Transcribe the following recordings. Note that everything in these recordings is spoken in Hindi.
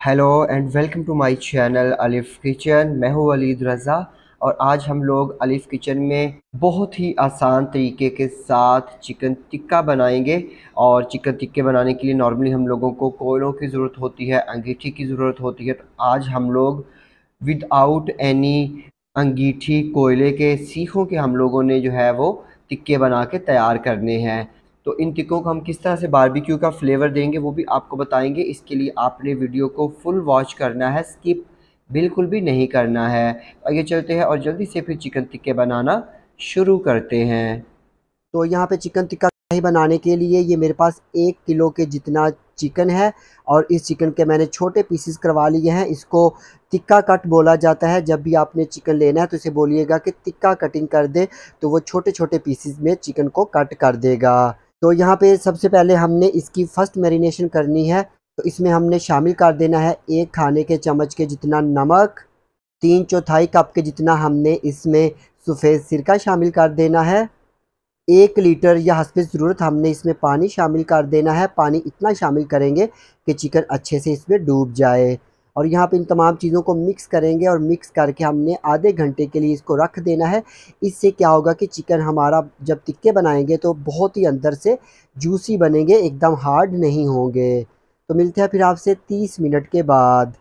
Hello and welcome to my channel Alif kitchen. मैं हूँ वलीद रज़ा और आज हम लोग अलिफ किचन में बहुत ही आसान तरीके के साथ चिकन टिक्का बनाएंगे। और चिकन टिक्के बनाने के लिए नॉर्मली हम लोगों को कोयलों की ज़रूरत होती है, अंगीठी की ज़रूरत होती है। तो आज हम लोग विदाउट एनी अंगीठी कोयले के सीखों के हम लोगों ने जो है वो टिक्के बना के तैयार करने हैं। तो इन टिक्कों को हम किस तरह से बारबेक्यू का फ्लेवर देंगे वो भी आपको बताएंगे। इसके लिए आपने वीडियो को फुल वॉच करना है, स्किप बिल्कुल भी नहीं करना है। आइए चलते हैं और जल्दी से फिर चिकन टिक्के बनाना शुरू करते हैं। तो यहाँ पे चिकन टिक्का कढ़ाई बनाने के लिए ये मेरे पास 1 किलो के जितना चिकन है और इस चिकन के मैंने छोटे पीसेस करवा लिए हैं। इसको टिक्का कट बोला जाता है। जब भी आपने चिकन लेना है तो इसे बोलिएगा कि टिक्का कटिंग कर दे, तो वो छोटे छोटे पीसेस में चिकन को कट कर देगा। तो यहाँ पे सबसे पहले हमने इसकी फर्स्ट मैरिनेशन करनी है। तो इसमें हमने शामिल कर देना है 1 खाने के चम्मच के जितना नमक, 3/4 कप के जितना हमने इसमें सफ़ेद सिरका शामिल कर देना है। 1 लीटर या हस्बे ज़रूरत हमने इसमें पानी शामिल कर देना है। पानी इतना शामिल करेंगे कि चिकन अच्छे से इसमें डूब जाए। और यहाँ पे इन तमाम चीज़ों को मिक्स करेंगे और मिक्स करके हमने आधे घंटे के लिए इसको रख देना है। इससे क्या होगा कि चिकन हमारा जब टिक्के बनाएंगे तो बहुत ही अंदर से जूसी बनेंगे, एकदम हार्ड नहीं होंगे। तो मिलते हैं फिर आपसे 30 मिनट के बाद।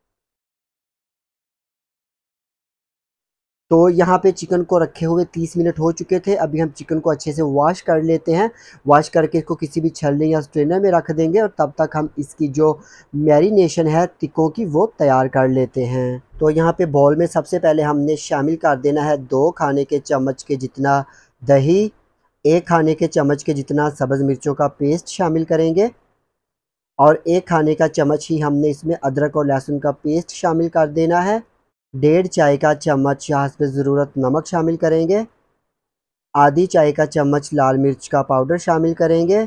तो यहाँ पे चिकन को रखे हुए 30 मिनट हो चुके थे। अभी हम चिकन को अच्छे से वॉश कर लेते हैं। वॉश करके इसको किसी भी छलनी या स्ट्रेनर में रख देंगे और तब तक हम इसकी जो मैरिनेशन है टिक्कों की वो तैयार कर लेते हैं। तो यहाँ पे बाउल में सबसे पहले हमने शामिल कर देना है 2 खाने के चम्मच के जितना दही, 1 खाने के चम्मच के जितना सब्ज़ मिर्चों का पेस्ट शामिल करेंगे और 1 खाने का चम्मच ही हमने इसमें अदरक और लहसुन का पेस्ट शामिल कर देना है। 1.5 चाय का चम्मच या हस्बे ज़रूरत नमक शामिल करेंगे। आधी चाय का चम्मच लाल मिर्च का पाउडर शामिल करेंगे।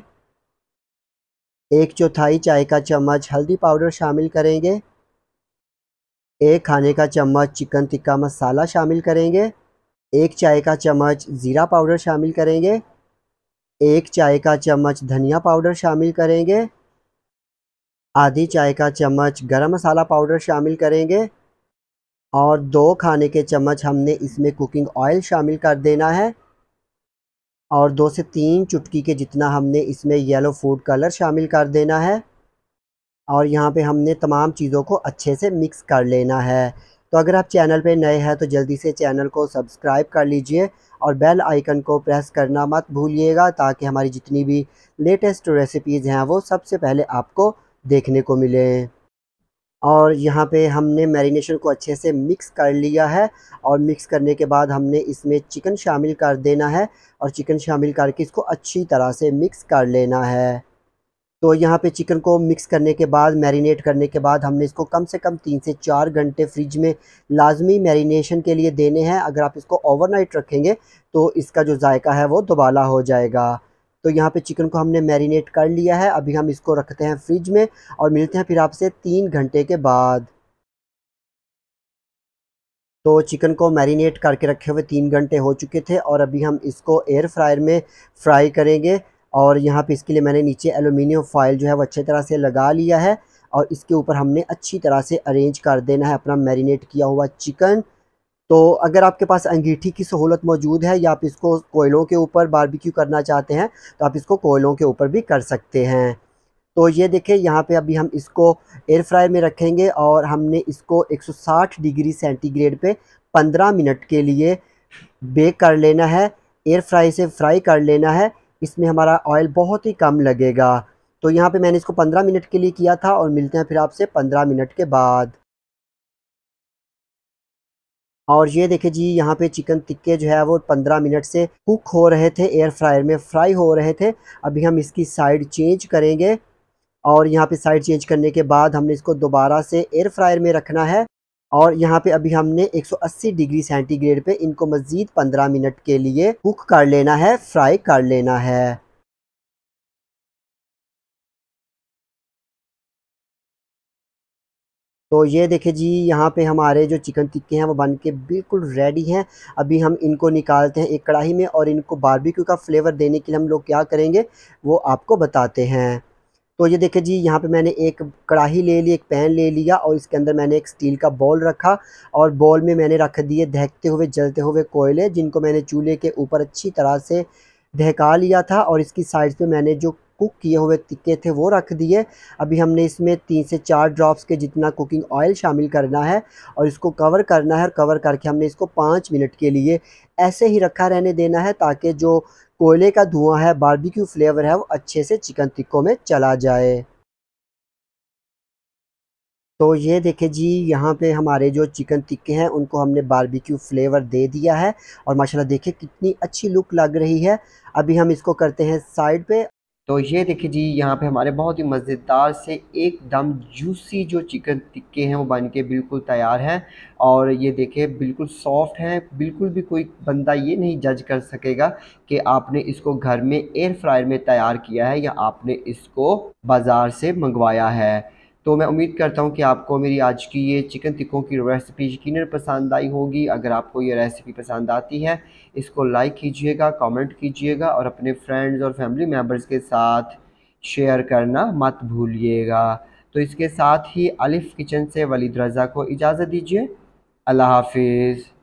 1/4 चाय का चम्मच हल्दी पाउडर शामिल करेंगे। 1 खाने का चम्मच चिकन टिक्का मसाला शामिल करेंगे। 1 चाय का चम्मच ज़ीरा पाउडर शामिल करेंगे। 1 चाय का चम्मच धनिया पाउडर शामिल करेंगे। आधी चाय का चम्मच गरम मसाला पाउडर शामिल करेंगे और 2 खाने के चम्मच हमने इसमें कुकिंग ऑयल शामिल कर देना है और 2 से 3 चुटकी के जितना हमने इसमें येलो फूड कलर शामिल कर देना है। और यहाँ पे हमने तमाम चीज़ों को अच्छे से मिक्स कर लेना है। तो अगर आप चैनल पे नए हैं तो जल्दी से चैनल को सब्सक्राइब कर लीजिए और बेल आइकन को प्रेस करना मत भूलिएगा, ताकि हमारी जितनी भी लेटेस्ट रेसिपीज़ हैं वो सबसे पहले आपको देखने को मिलें। और यहाँ पे हमने मैरिनेशन को अच्छे से मिक्स कर लिया है और मिक्स करने के बाद हमने इसमें चिकन शामिल कर देना है और चिकन शामिल करके इसको अच्छी तरह से मिक्स कर लेना है। तो यहाँ पे चिकन को मिक्स करने के बाद, मैरिनेट करने के बाद हमने इसको कम से कम 3 से 4 घंटे फ्रिज में लाजमी मैरिनेशन के लिए देने हैं। अगर आप इसको ओवरनाइट रखेंगे तो इसका जो जायका है वो दोबाला हो जाएगा। तो यहाँ पे चिकन को हमने मैरिनेट कर लिया है। अभी हम इसको रखते हैं फ्रिज में और मिलते हैं फिर आपसे 3 घंटे के बाद। तो चिकन को मैरिनेट करके रखे हुए 3 घंटे हो चुके थे और अभी हम इसको एयर फ्रायर में फ्राई करेंगे। और यहाँ पे इसके लिए मैंने नीचे एलुमिनियम फॉइल जो है वो अच्छी तरह से लगा लिया है और इसके ऊपर हमने अच्छी तरह से अरेंज कर देना है अपना मैरिनेट किया हुआ चिकन। तो अगर आपके पास अंगीठी की सहूलत मौजूद है या आप इसको कोयलों के ऊपर बारबेक्यू करना चाहते हैं तो आप इसको कोयलों के ऊपर भी कर सकते हैं। तो ये देखिए यहाँ पे अभी हम इसको एयर फ्रायर में रखेंगे और हमने इसको 160 डिग्री सेंटीग्रेड पे 15 मिनट के लिए बेक कर लेना है। एयर फ्राई से फ्राई कर लेना है। इसमें हमारा ऑयल बहुत ही कम लगेगा। तो यहाँ पे मैंने इसको 15 मिनट के लिए किया था और मिलते हैं फिर आपसे 15 मिनट के बाद। और ये देखिए जी, यहाँ पे चिकन टिक्के जो है वो 15 मिनट से कुक हो रहे थे, एयर फ्रायर में फ्राई हो रहे थे। अभी हम इसकी साइड चेंज करेंगे और यहाँ पे साइड चेंज करने के बाद हमने इसको दोबारा से एयर फ्रायर में रखना है और यहाँ पे अभी हमने 180 डिग्री सेंटीग्रेड पे इनको मज़ीद 15 मिनट के लिए कुक कर लेना है, फ्राई कर लेना है। तो ये देखिए जी, यहाँ पे हमारे जो चिकन टिक्के हैं वो बन के बिल्कुल रेडी हैं। अभी हम इनको निकालते हैं एक कढ़ाई में और इनको बारबेक्यू का फ्लेवर देने के लिए हम लोग क्या करेंगे वो आपको बताते हैं। तो ये देखिए जी, यहाँ पे मैंने एक कढ़ाई ले ली, एक पैन ले लिया और इसके अंदर मैंने एक स्टील का बॉल रखा और बॉल में मैंने रख दिए दहकते हुए जलते हुए कोयले, जिनको मैंने चूल्हे के ऊपर अच्छी तरह से दहका लिया था। और इसकी साइड पे मैंने जो कुक किए हुए टिक्के थे वो रख दिए। अभी हमने इसमें 3 से 4 ड्रॉप्स के जितना कुकिंग ऑयल शामिल करना है और इसको कवर करना है। और कवर करके हमने इसको 5 मिनट के लिए ऐसे ही रखा रहने देना है, ताकि जो कोयले का धुआं है, बारबेक्यू फ्लेवर है, वो अच्छे से चिकन टिक्कों में चला जाए। तो ये देखिए जी, यहाँ पे हमारे जो चिकन टिक्के हैं उनको हमने बारबेक्यू फ्लेवर दे दिया है और माशाल्लाह देखिए कितनी अच्छी लुक लग रही है। अभी हम इसको करते हैं साइड पे। तो ये देखिए जी, यहाँ पे हमारे बहुत ही मज़ेदार से एकदम जूसी जो चिकन टिक्के हैं वो बन के बिल्कुल तैयार हैं। और ये देखिए बिल्कुल सॉफ्ट हैं, बिल्कुल भी कोई बंदा ये नहीं जज कर सकेगा कि आपने इसको घर में एयर फ्रायर में तैयार किया है या आपने इसको बाज़ार से मंगवाया है। तो मैं उम्मीद करता हूँ कि आपको मेरी आज की ये चिकन टिक्कों की रेसिपी यकीनन पसंद आई होगी। अगर आपको ये रेसिपी पसंद आती है, इसको लाइक कीजिएगा, कमेंट कीजिएगा और अपने फ्रेंड्स और फैमिली मेम्बर्स के साथ शेयर करना मत भूलिएगा। तो इसके साथ ही अलिफ किचन से वलीद रज़ा को इजाज़त दीजिए। अल्लाह हाफिज़।